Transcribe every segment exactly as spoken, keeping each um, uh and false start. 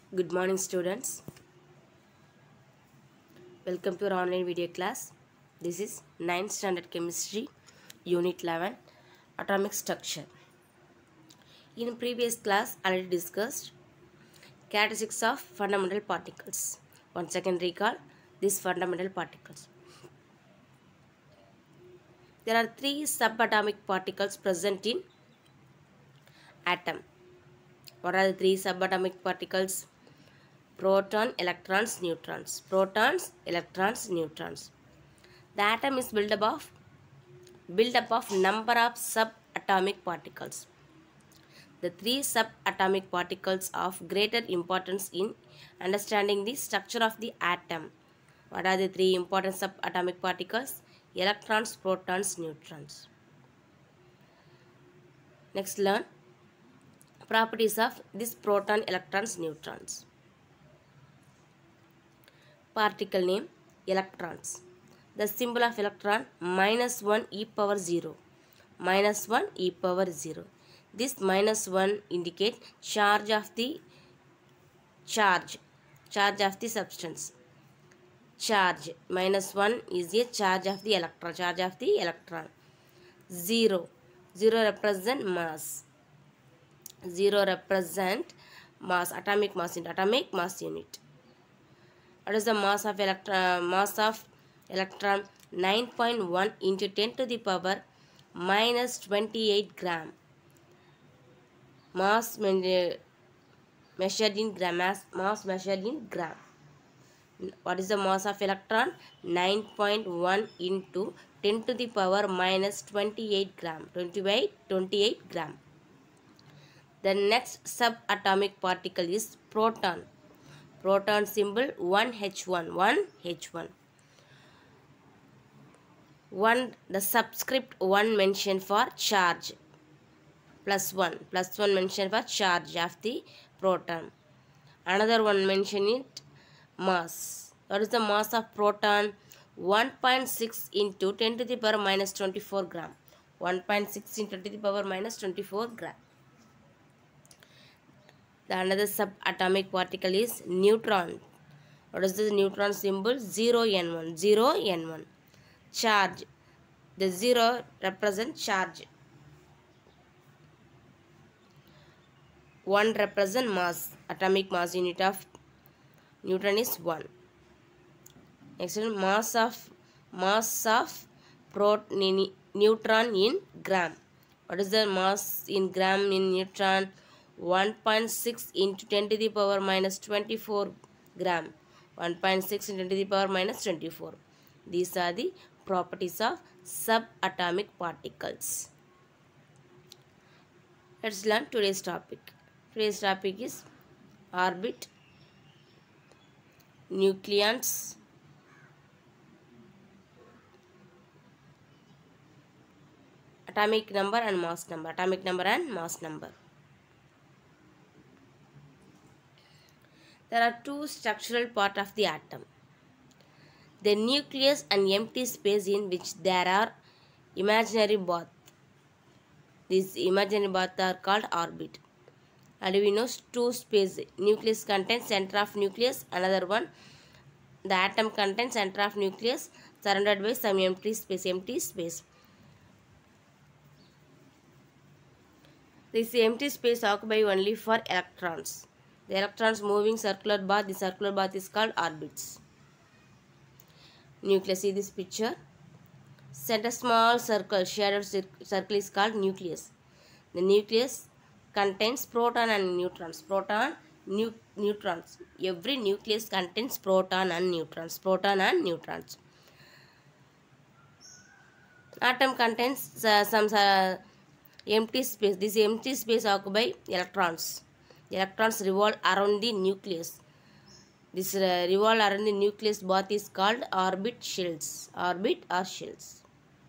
Good morning, students. Welcome to our online video class. This is ninth Standard Chemistry, Unit eleven, Atomic Structure. In previous class, already discussed characteristics of fundamental particles. Once again, recall these fundamental particles. There are three subatomic particles present in atom. What are the three subatomic particles? Proton, electrons, neutrons. Protons, electrons, neutrons. The atom is built up of built up of number of subatomic particles. The three subatomic particles of greater importance in understanding the structure of the atom. What are the three important subatomic particles? Electrons, protons, neutrons. Next, learn properties of this proton, electrons, neutrons. Particle name electrons. The symbol of electron minus one e power zero. Minus one e power zero. This minus one indicates charge of the charge. Charge of the substance. Charge. Minus one is a charge of the electron. Charge of the electron. zero. zero represent mass. zero represent mass. Atomic mass in atomic mass unit. What is the mass of electron? Mass of electron nine point one into ten to the power minus twenty-eight gram. Mass measured in gram. Mass, mass measured in gram. What is the mass of electron? nine point one into ten to the power minus twenty-eight gram. twenty-eight, twenty-eight gram. The next subatomic particle is proton. Proton symbol one H one. one H one. one the subscript one mentioned for charge. Plus one. Plus one mentioned for charge of the proton. Another one mentioned it mass. What is the mass of proton? one point six into ten to the power minus twenty-four gram. one point six into ten to the power minus twenty-four gram. The another subatomic particle is neutron. What is the neutron symbol? zero N one. zero N one. Charge. The zero represents charge. one represents mass. Atomic mass unit of neutron is one. Next one, mass of mass of proton neutron in gram. What is the mass in gram in neutron? one point six into ten to the power minus twenty-four gram. one point six into ten to the power minus twenty-four. These are the properties of subatomic particles. Let's learn today's topic. Today's topic is orbit, nucleons, atomic number and mass number. Atomic number and mass number. There are two structural parts of the atom. The nucleus and empty space in which there are imaginary baths. These imaginary baths are called orbit. And we know two space. Nucleus contains center of nucleus. Another one, the atom contains center of nucleus surrounded by some empty space. Empty space. This empty space occupied only for electrons. The electrons moving circular bath. The circular bath is called orbits. Nucleus. See this picture. Center small circle. Shaded circle is called nucleus. The nucleus contains proton and neutrons. Proton, nu neutrons. Every nucleus contains proton and neutrons. Proton and neutrons. Atom contains uh, some uh, empty space. This empty space occupied electrons. The electrons revolve around the nucleus. This uh, revolve around the nucleus bath is called orbit shells. Orbit or shells.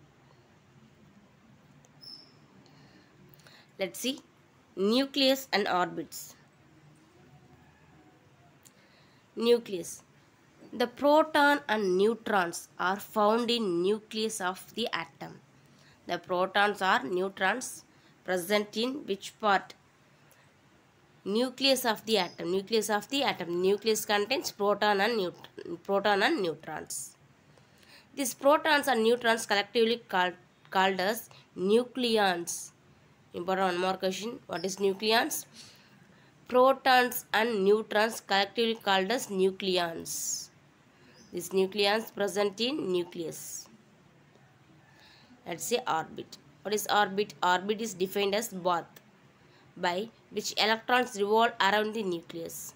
Let's see nucleus and orbits. Nucleus. The proton and neutrons are found in nucleus of the atom. The protons or neutrons present in which part? Nucleus of the atom. Nucleus of the atom. Nucleus contains proton and neutron, proton and neutrons. These protons and neutrons collectively called, called as nucleons. Important one more question. What is nucleons? Protons and neutrons collectively called as nucleons. These nucleons present in nucleus. Let's say orbit. What is orbit? Orbit is defined as path by which electrons revolve around the nucleus.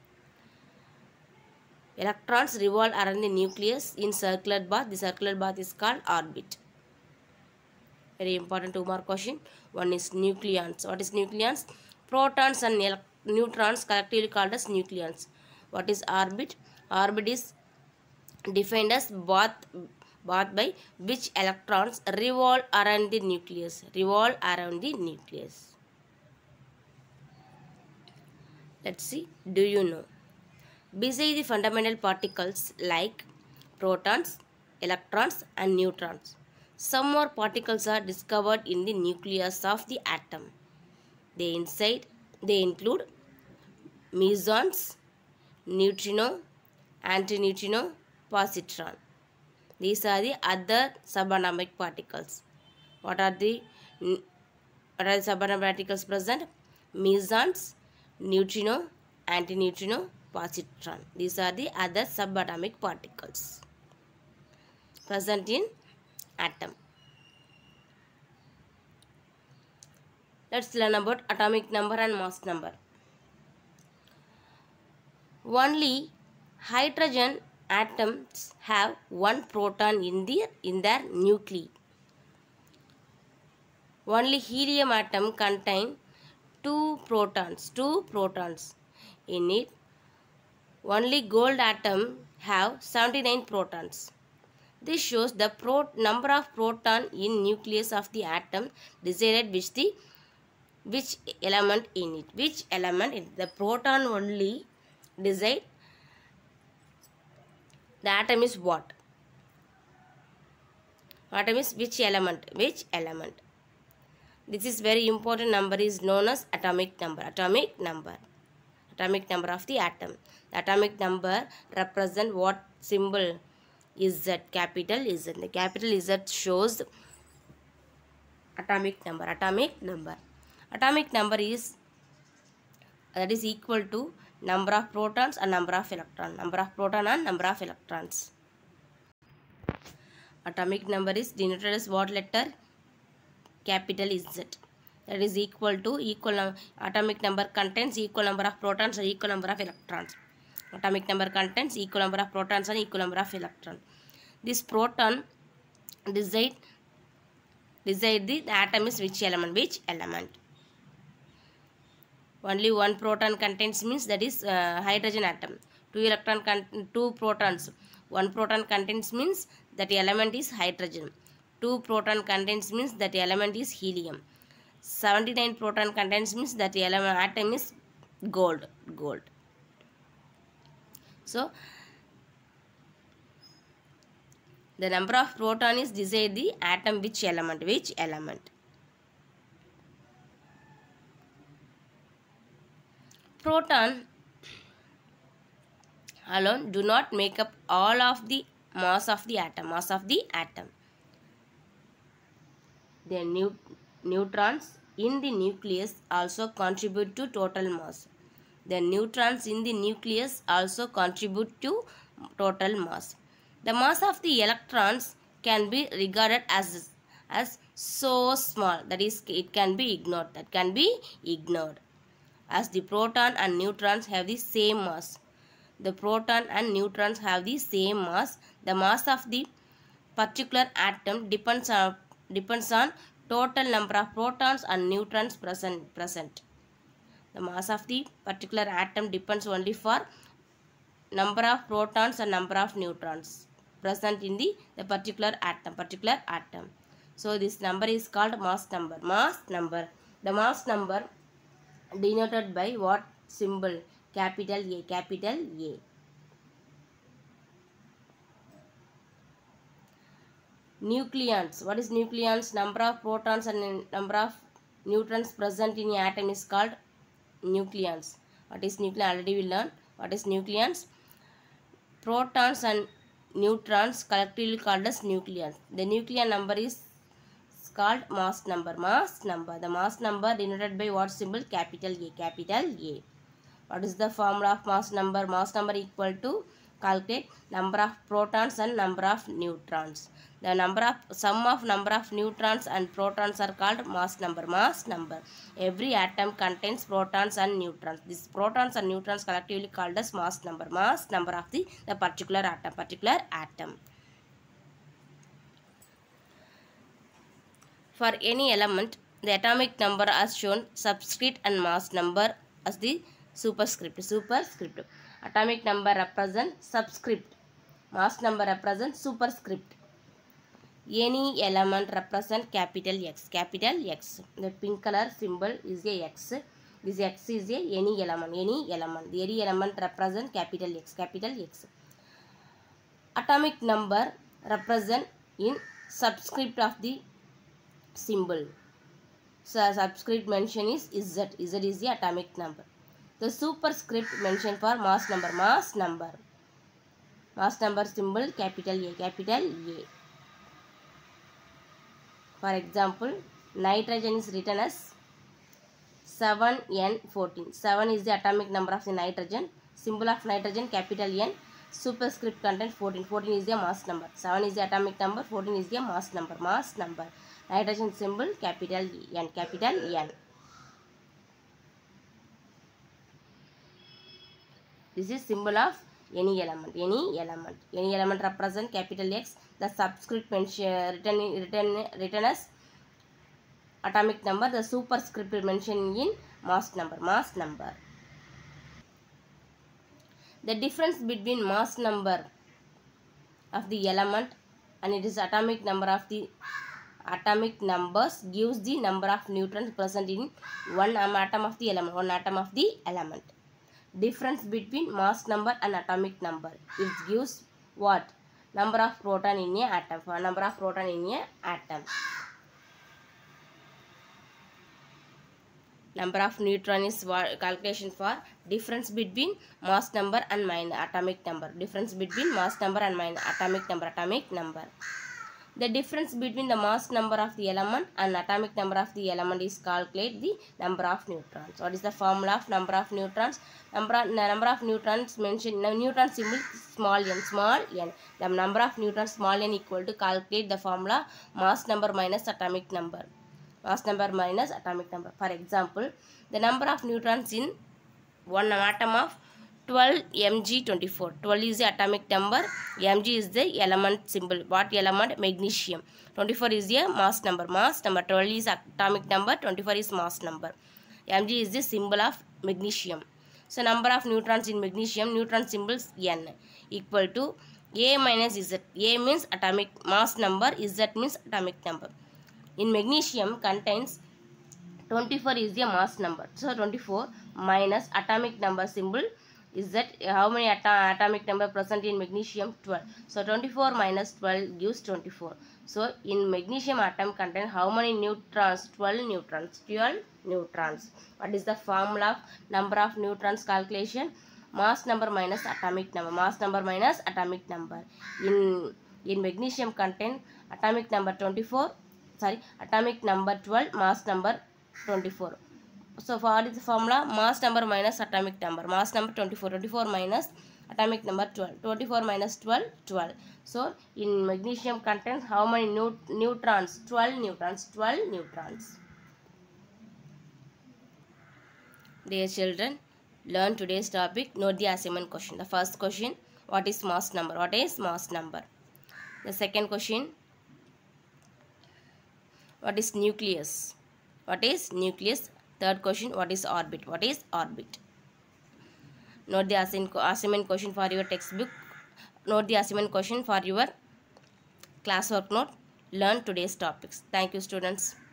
Electrons revolve around the nucleus in circular path. The circular path is called orbit. Very important two more question. One is nucleons. What is nucleons? Protons and neutrons collectively called as nucleons. What is orbit? Orbit is defined as path, path by which electrons revolve around the nucleus. Revolve around the nucleus. Let's see. Do you know? Besides the fundamental particles like protons, electrons and neutrons, some more particles are discovered in the nucleus of the atom. They inside they include mesons, neutrino, antineutrino, positron. These are the other subatomic particles. What are the what are the subatomic particles present? Mesons, neutrino, antineutrino, positron. These are the other subatomic particles present in atom. Let's learn about atomic number and mass number. Only hydrogen atoms have one proton in their, in their nuclei. Only helium atom contain two protons, two protons in it. Only gold atom have seventy-nine protons. This shows the pro number of proton in nucleus of the atom decided which the which element in it. Which element in the proton only decide the atom is what? Atom is which element? Which element? This is very important number is known as atomic number. Atomic number. Atomic number of the atom. The atomic number represent what symbol? Z, capital Z. The capital Z shows atomic number. Atomic number. Atomic number is that is equal to number of protons and number of electrons. Number of proton and number of electrons. Atomic number is denoted as what letter? Capital Z. That is equal to equal atomic number contains equal number of protons and equal number of electrons. Atomic number contains equal number of protons and equal number of electrons. This proton decide decide the, the atom is which element? Which element? Only one proton contains means that is uh, hydrogen atom. Two electron two protons. One proton contains means that element is hydrogen. Two proton contains means that element is helium. seventy-nine proton contains means that element atom is gold. Gold. So the number of proton is decide the atom which element. Which element? Proton alone do not make up all of the mass of the atom. Mass of the atom. The neut neutrons in the nucleus also contribute to total mass. The neutrons in the nucleus also contribute to total mass. The mass of the electrons can be regarded as, as so small that is it can be ignored. That can be ignored. As the proton and neutrons have the same mass. The proton and neutrons have the same mass. The mass of the particular atom depends on depends on total number of protons and neutrons present present. The mass of the particular atom depends only for number of protons and number of neutrons present in the, the particular atom. Particular atom. So this number is called mass number. Mass number. The mass number denoted by what symbol? Capital A. Capital A. Nucleons. What is nucleons? Number of protons and number of neutrons present in an atom is called nucleons. What is nucleon? Already we learned. What is nucleons? Protons and neutrons collectively called as nucleons. The nucleon number is called mass number. Mass number. The mass number denoted by what symbol? Capital A. Capital A. What is the formula of mass number? Mass number equal to calculate number of protons and number of neutrons. The number of sum of number of neutrons and protons are called mass number. Mass number. Every atom contains protons and neutrons. These protons and neutrons collectively called as mass number. Mass number of the, the particular atom. Particular atom. For any element, the atomic number as shown, subscript and mass number as the superscript. Superscript. Atomic number represent subscript. Mass number represent superscript. Any element represent capital X. Capital X. The pink color symbol is a X. This X is a any element. Any element. The any element represent capital X. Capital X. Atomic number represent in subscript of the symbol. So subscript mention is Z. Z is the atomic number. The superscript mentioned for mass number. Mass number. Mass number symbol capital A. Capital A. For example, nitrogen is written as seven N fourteen. seven is the atomic number of the nitrogen. Symbol of nitrogen capital N. Superscript content fourteen. fourteen is the mass number. seven is the atomic number. fourteen is the mass number. Mass number. Nitrogen symbol capital N. Capital N. This is symbol of any element. Any element. Any element represent capital X. The subscript mention written in, written written as atomic number. The superscript mentioned in mass number. Mass number. The difference between mass number of the element and it is atomic number of the atomic numbers gives the number of neutrons present in one atom of the element. One atom of the element. Difference between mass number and atomic number. It gives what? Number of proton in a atom. For number of proton in a atom. Number of neutron is calculation for difference between mass number and min atomic number. Difference between mass number and min atomic number. Atomic number. The difference between the mass number of the element and atomic number of the element is calculate the number of neutrons. What is the formula of number of neutrons? Number of, number of neutrons mentioned. Neutron symbol small n. Small n. The number of neutrons small n equal to calculate the formula mass number minus atomic number. Mass number minus atomic number. For example, the number of neutrons in one atom of twelve M G twenty-four. twelve is the atomic number. M G is the element symbol. What element? Magnesium. twenty-four is the mass number. Mass number. twelve is atomic number. twenty-four is mass number. M G is the symbol of magnesium. So number of neutrons in magnesium. Neutron symbols N equal to A minus Z. A means atomic mass number. Z means atomic number. In magnesium contains twenty-four is the mass number. So twenty-four minus atomic number symbol is that how many atom, atomic number present in magnesium? twelve. So twenty-four minus twelve gives twenty-four. So in magnesium atom contain how many neutrons? twelve neutrons. twelve neutrons. What is the formula of number of neutrons calculation? Mass number minus atomic number. Mass number minus atomic number. In in magnesium contain atomic number twenty-four. Sorry, atomic number twelve. Mass number twenty-four. So for what is the formula? Mass number minus atomic number. Mass number twenty-four. twenty-four minus atomic number twelve. twenty-four minus twelve. twelve. So in magnesium contains how many neut neutrons? twelve neutrons. twelve neutrons. Dear children, learn today's topic. Note the assignment question. The first question, what is mass number? What is mass number? The second question, what is nucleus? What is nucleus? Third question, what is orbit? What is orbit? Note the assignment question for your textbook. Note the assignment question for your classwork note. Learn today's topics. Thank you, students.